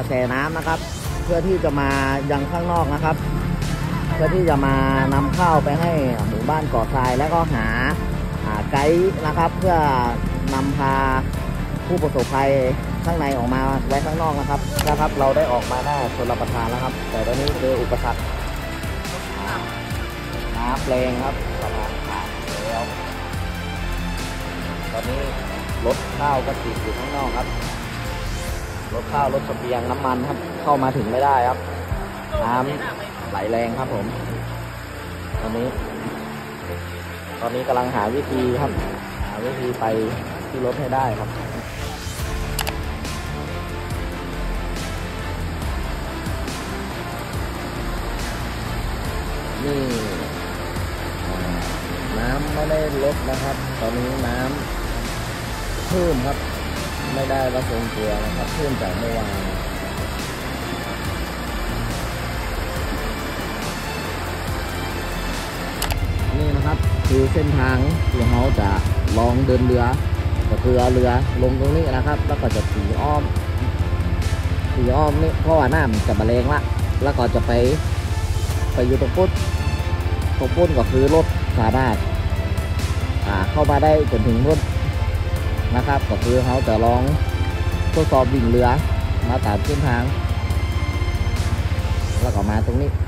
ระแสน้ำนะครับ เพื่อที่จะมายังข้างนอกนะครับ เพื่อที่จะมานำข้าวไปให้หมู่บ้านเกาะทรายแล้วก็หาไกด์นะครับ เพื่อนำพาผู้ประสบภัยข้างในออกมาไว้ข้างนอกนะครับเราได้ออกมาหน้าชลประทานแล้วครับ แต่ตอนนี้เจออุปสรรคน้ำแรงครับประมาณขาดแล้วตอนนี้รถข้าวก็ติดอยู่ข้างนอกครับรถข้าวรถเสบียงน้ำมันครับเข้ามาถึงไม่ได้ครับน้ำไหลแรงครับผมตอนนี้กำลังหาวิธีครับหาวิธีไปที่รถให้ได้ครับนี่น้ำไม่ได้ลดนะครับ ตอนนี้น้ำเพิ่มครับไม่ได้ละทรงตัวนะครับเพิ่มจากเมื่อวานนี่นะครับคือเส้นทางที่เขาจะลองเดินเรือก็คือเอาเรือลงตรงนี้นะครับแล้วก็จะถีอ้อมนี่เพราะว่าน้ำจะมาแรงละแล้วก็จะไปอยู่ตรงปุ้นก็คือรถสามารถเข้ามาได้จนถึงรถนะครับก็คือเขาจะลองทดสอบวิ่งเรือมาตามเส้นทางแล้วก็มาตรงนี้